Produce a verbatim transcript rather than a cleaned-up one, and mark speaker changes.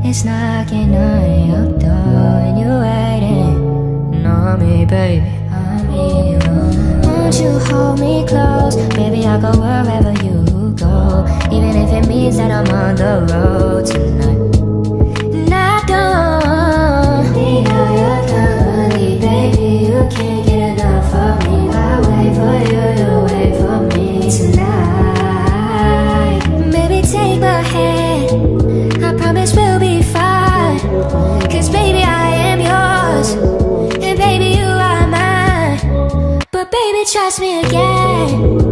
Speaker 1: It's knocking on your door and you're waiting on me, baby. Won't you hold me close? Baby, I'll go wherever you go, even if it means that I'm on the road tonight. And I don't need all your company, baby. You can't get enough of me. I'll wait for you to wait for me tonight. Baby, take my hand, I promise we'll be fine. Cause baby, I am yours, and baby, you are mine. But baby, trust me again.